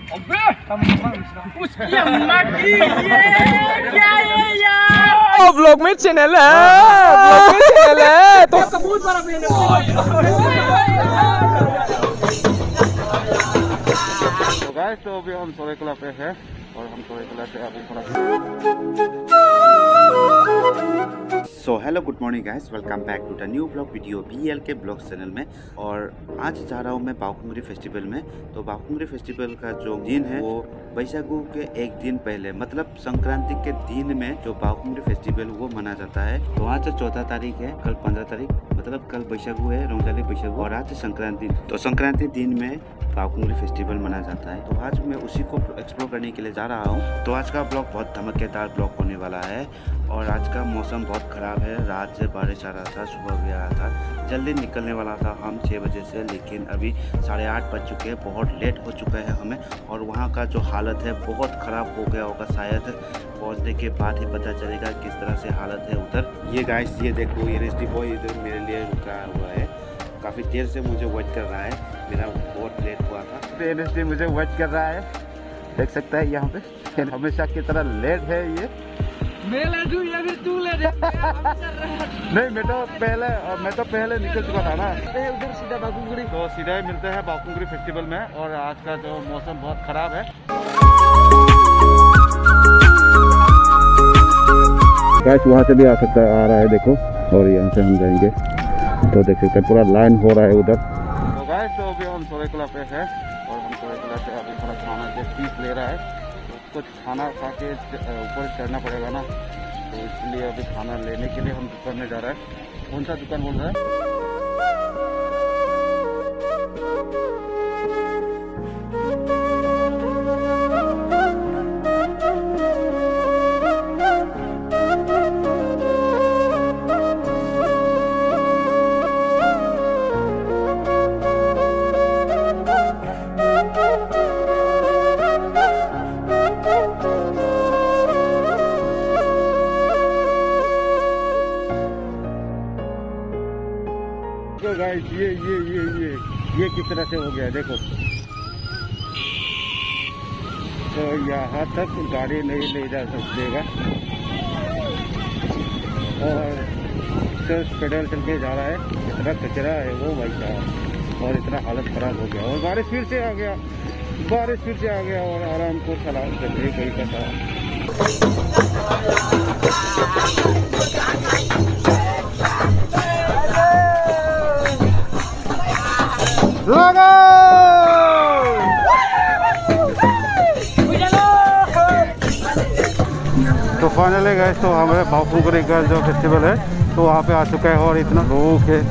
अबे उसकी अम्मा की ये क्या है यार? ब्लॉग में चैनल है तो बहुत बड़ा पेन तो गाइस, तो अभी हम सोरेकला पे है और हम सोरेकला से अभी थोड़ा so hello good morning guys, welcome back to the new blog video BL के ब्लॉग चैनल में। और आज जा रहा हूँ मैं बाउखुंग्री फेस्टिवल में। तो बाउखुंग्री फेस्टिवल का जो दिन है वो बैसागु के एक दिन पहले मतलब संक्रांति के दिन में जो बाउखुंग्री फेस्टिवल वो मना जाता है। तो आज 14 तारीख है, कल 15 तारीख मतलब कल बैसागु है, रंजाली बैसागु, और आज संक्रांति। तो संक्रांति दिन में बाउखुंग्री फेस्टिवल मना जाता है। तो आज मैं उसी को एक्सप्लोर करने के लिए जा रहा हूँ। तो आज का ब्लॉग बहुत धमाकेदार ब्लॉग होने वाला है। और आज का मौसम बहुत ख़राब है, रात से बारिश आ रहा था, सुबह भी आ रहा था। जल्दी निकलने वाला था हम 6 बजे से, लेकिन अभी 8:30 बज चुके हैं, बहुत लेट हो चुका है हमें। और वहाँ का जो हालत है बहुत ख़राब हो गया होगा, शायद पहुँचने के बाद ही पता चलेगा किस तरह से हालत है उधर। ये गाइस, ये देखो, ये रेस्टी बॉय इधर मेरे लिए रुका हुआ है, काफ़ी देर से मुझे वेट कर रहा है, मेरा बहुत लेट हुआ था। NSD मुझे वेट कर रहा है, देख सकता है यहाँ पे, हमेशा की तरह लेट है ये। मैं लेट हूँ या फिर तू लेट है? नहीं, मैं तो पहले निकल चुका था ना। उधर सीधा बाउखुंग्री, तो सीधा ही मिलते हैं बाउखुंग्री फेस्टिवल में। और आज का जो मौसम बहुत ख़राब है। गाइस, वहाँ से भी आ रहा है देखो, और यहाँ से हम जाएंगे तो देख सकते हैं पूरा लाइन हो रहा है उधर। तो गाइस, तो अभी हम सोरेकला पे है और हम सोरेकला से अभी थोड़ा खाना के पीस ले रहा है। तो खाना खा के ऊपर चढ़ना पड़ेगा ना, तो इसलिए अभी खाना लेने के लिए हम दुकान में जा रहे हैं। कौन सा दुकान बोल रहा है? तो गाइस, ये किस तरह से हो गया देखो। तो यहाँ तक गाड़ी नहीं ले जा सकेगा और सिर्फ पेडल चल के जा रहा है। इतना कचरा है वो भाई साहब, और इतना हालत खराब हो गया। और बारिश फिर से आ गया और आराम को चला गई का था। तो फाइनली गए तो हमारे बाउखुंग्री का जो फेस्टिवल है तो वहाँ पे आ चुका है और इतना लोग है।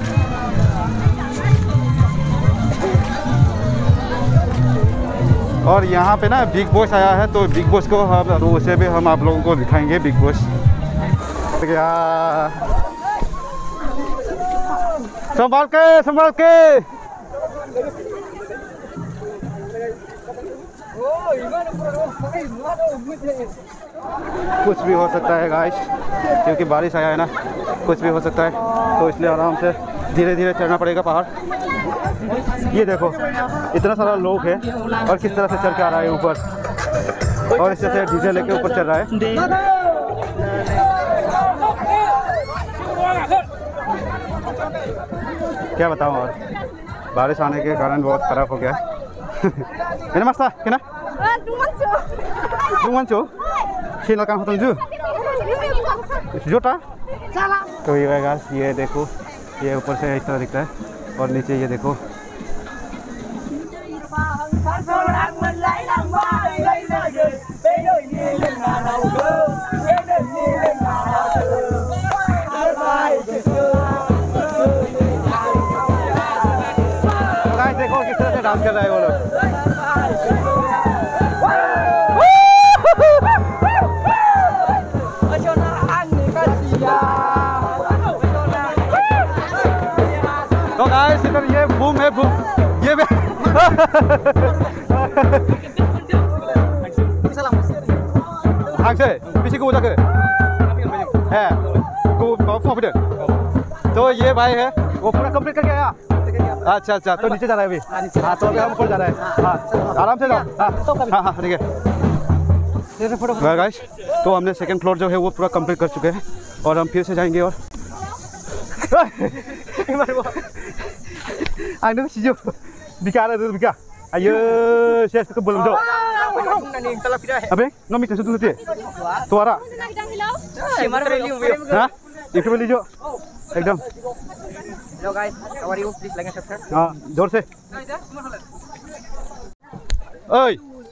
और यहाँ पे ना बिग बॉस आया है, तो बिग बॉस को हम तो उसे भी हम आप लोगों को दिखाएंगे बिग बॉस। संभाल के कुछ भी हो सकता है गाइस, क्योंकि बारिश आया है ना, कुछ भी हो सकता है। तो इसलिए आराम से धीरे धीरे चढ़ना पड़ेगा पहाड़। ये देखो इतना सारा लोग है और किस तरह से चढ़ के आ रहा है ऊपर, और इससे डीजे लेके ऊपर चल रहा है। क्या बताऊँ, और बारिश आने के कारण बहुत खराब हो गया है। मास्ता क्या जोटा। तो ये देखो, ये ऊपर से इस तरह दिखता है और नीचे ये देखो। देखो किस तरह से डांस कर रहा है वो लोग। तो गाइस, इधर ये बूम है, बूम ये किसी को है तो ये भाई है वो पूरा कंप्लीट करके आया। अच्छा अच्छा, तो नीचे जा रहा है अभी। हाँ तो अभी हम ऊपर जा रहे हैं। हाँ आराम से जाओ। हाँ हाँ ठीक है गाइस, तो हमने सेकंड फ्लोर जो है वो पूरा कंप्लीट कर चुके हैं और हम फिर से जाएंगे। और आने में चीज़ों बिका रहा है बिका। ayo saya ke belum jauh. Abe, no mikir sudah tu. Tuara. Hah? Itu beli jo. एकदम। Hello guys, how are you? Please like and subscribe. हाँ, जोर से। ओए।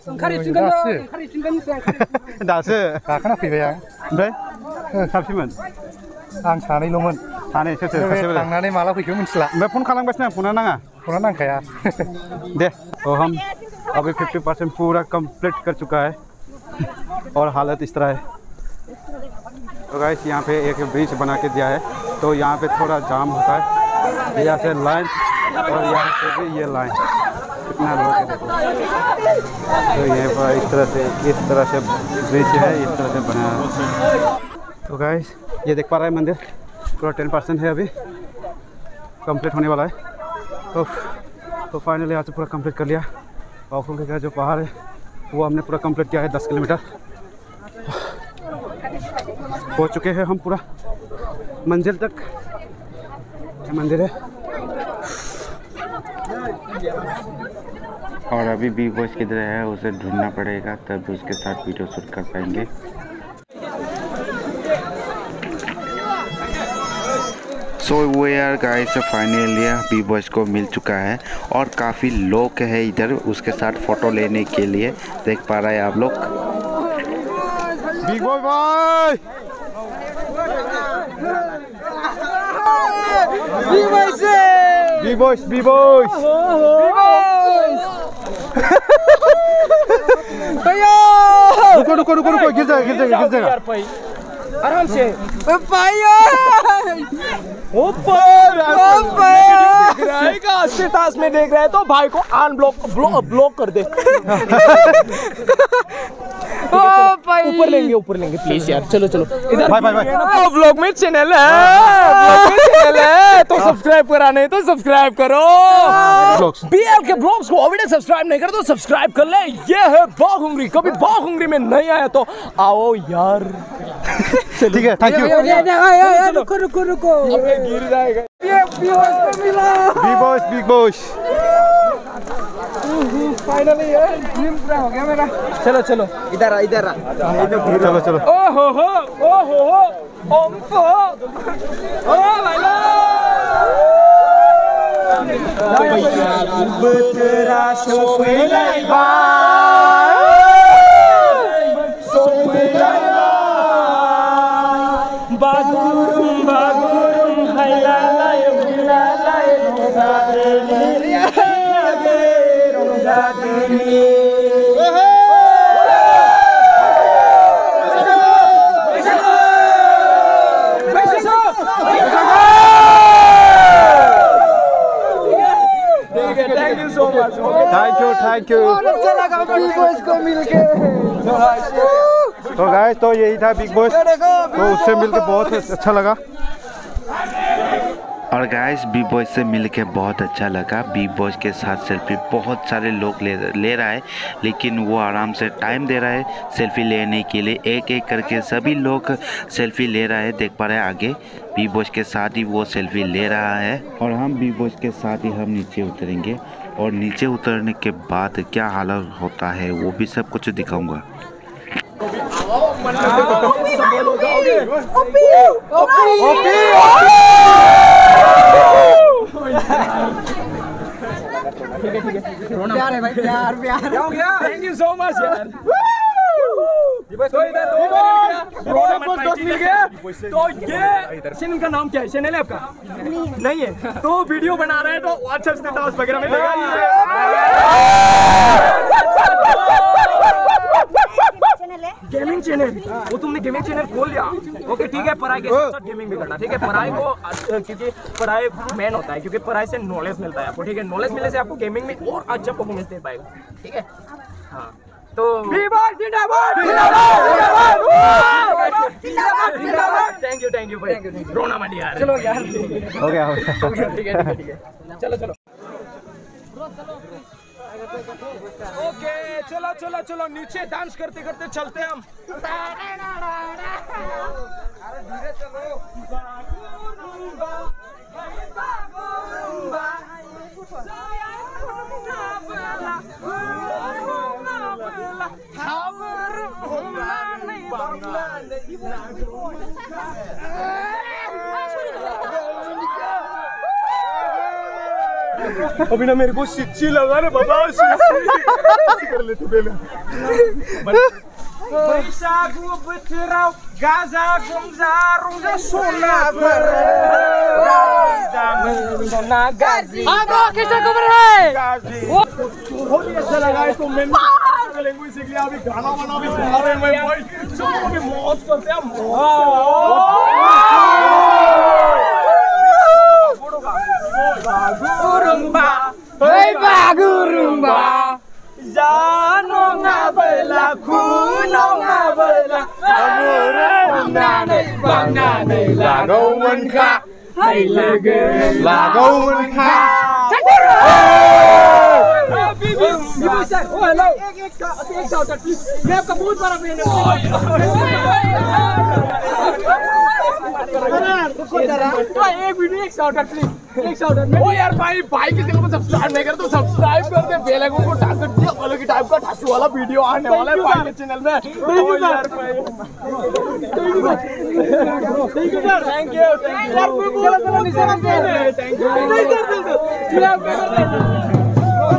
दासे। गाखोना फैबाय आं। ओमफ्राय साबसिमोन? आं सानैल'मोन। सानै सोर थांनानै माला फैखो मिथिला। ओमफ्राय फन खालामगासिनो आं, फना नाङा। फना नांखाया। दे, तो हम अभी 50% पूरा कंप्लीट कर चुका है और हालत इस तरह है। तो गाइस यहाँ पे एक ब्रिज बना के दिया है, तो यहाँ पे थोड़ा जाम होता है। यहाँ से लाइन और यहाँ से भी ये लाइन, कितना लोग है देखो। तो यहाँ पर इस तरह से ब्रिज है, इस तरह से बना है। तो गाइस ये देख पा रहा है मंदिर पूरा 10% है, अभी कंप्लीट होने वाला है। तो फाइनली आज पूरा कंप्लीट कर लिया। बाउखुंग्री का जो पहाड़ है वो हमने पूरा कंप्लीट किया है, 10 किलोमीटर हो चुके हैं हम पूरा मंजिल तक। मंदिर है और अभी बिग बॉस किधर है उसे ढूंढना पड़ेगा, तब उसके साथ वीडियो शूट कर पाएंगे। सो वो यार गाइस फाइनली बिग बॉस को मिल चुका है और काफ़ी लोग है इधर उसके साथ फ़ोटो लेने के लिए, देख पा रहे हैं आप लोग। बिग बॉय भाई, बिग बॉस रुको गिर जाएगा आराम से। में देख रहा है तो भाई को ब्लॉक कर दे। ऊपर लेंगे प्लीज यार। चलो इधर भाई व्लॉग में चैनल है, तो सब्सक्राइब करा नहीं तो सब्सक्राइब करो। बीएल के ब्लॉग्स को अभी तक सब्सक्राइब नहीं करो तो सब्सक्राइब कर ले। ये है बाउखुंग्री, कभी बाउखुंग्री में नहीं आया तो आओ यार। ठीक है, थैंक यू। रुको अबे गिर जाएगा। बिग बॉस फाइनली यार ड्रीम पूरा हो गया मेरा। चलो इधर आ चलो ओहो ओम्फो ओ भाई बतरा सोपेलाई बागुरुम हायलालाय बुलालाय रंजादेली थैंक यू। अच्छा लगा बिग बॉस को मिलके। तो गाइस तो यही था बिग बॉस, तो उससे मिलके बहुत अच्छा लगा। और गाइस बिग बॉस से मिलके बहुत अच्छा लगा। बिग बॉस के साथ सेल्फी बहुत सारे लोग ले रहा है, लेकिन वो आराम से टाइम दे रहा है सेल्फी लेने के लिए। एक एक करके सभी लोग सेल्फी ले रहा है, देख पा रहे हैं आगे बिग बॉस के साथ ही वो सेल्फी ले रहा है। और हम बिग बॉस के साथ ही हम नीचे उतरेंगे और नीचे उतरने के बाद क्या हालत होता है वो भी सब कुछ दिखाऊंगा। प्यार है भाई, प्यार थैंक यू सो मच यार। तो इधर दोस्त मिल गया। तो ये चैनल का नाम क्या है? चैनल है आपका? नहीं है तो वीडियो बना रहे हैं तो व्हाट्सएप स्टेटस वगैरह में गेमिंग चैनल। वो तुमने गेमिंग चैनल खोल लिया, ओके ठीक है। पढ़ाई के साथ गेमिंग भी करना, ठीक है। पढ़ाई को क्योंकि पढ़ाई मेन होता है, क्योंकि पढ़ाई से नॉलेज मिलता है आपको, ठीक है। नॉलेज मिलने से आपको गेमिंग में और अच्छा परफॉर्मेंस दे पाएगा, ठीक है। हाँ तो थैंक यू भाई, रोना मत यार। चलो यार हो गया ठीक है चलो चलो चलो चलो नीचे डांस करते करते चलते हम। अरे धीरे चलो। अभी ना मेरे को सिच्ची लगा रे बाबा, कर लेते पहले। बैसागु बोथोराव गाजा गोमजा रंजा सना सना गाजी। हाँ कैसा खबर है? बहुत ही अच्छा लगा है। तो मैं लैंग्वेज सीख लिया, अभी गाना वाना भी सुना रहे हैं। मैं भाई चलो अभी मौज करते हैं। Bagurumba, hey bagurumba, jano ngabela, kuno ngabela, bagurumba nei lagau manka, hey lage lagau manka. Oh hello, एक शॉट प्लीज। मैं आपका बहुत बड़ा फैन हूँ। एक वीडियो एक शॉट प्लीज, एक शॉट। ओ यार भाई के चैनल को सब्सक्राइब नहीं करे तो सब्सक्राइब कर दे, बेल आइकन को टैप कर दिया। अलग ही टाइप का ठासू वाला वीडियो आने वाला है भाई के चैनल में। थैंक यू यार भाई, thank you sir, thank you यार। कोई बोला तो नहीं सर, थैंक यू नहीं कर दे।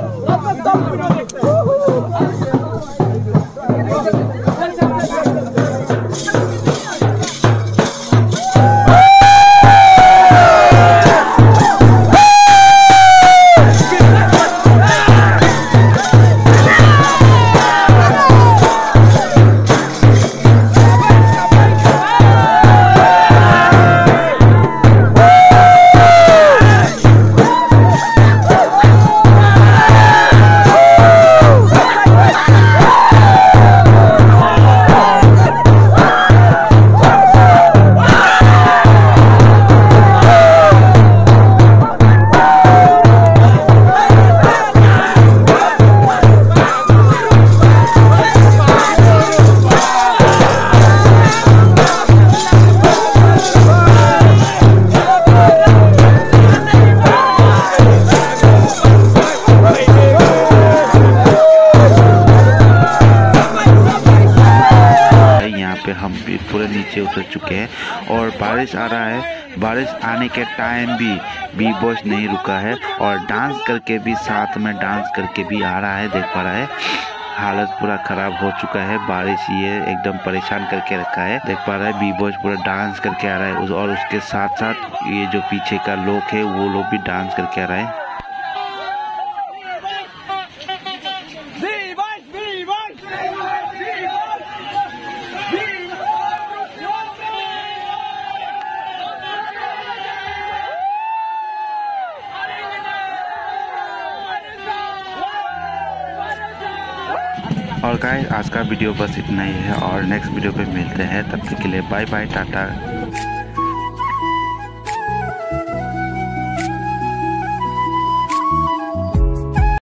हम भी पूरे नीचे उतर चुके हैं और बारिश आ रहा है। बारिश आने के टाइम भी बी बॉयज नहीं रुका है और डांस करके भी साथ में डांस करके भी आ रहा है। देख पा रहा है हालत पूरा ख़राब हो चुका है। बारिश ये एकदम परेशान करके रखा है। देख पा रहा है बी बॉयज पूरा डांस करके आ रहा है और उसके साथ साथ ये जो पीछे का लोग है वो लोग भी डांस करके आ रहा है। और गाइस आज का वीडियो बस इतना ही है और नेक्स्ट वीडियो पे मिलते हैं। तब तक के लिए बाय बाय, टाटा।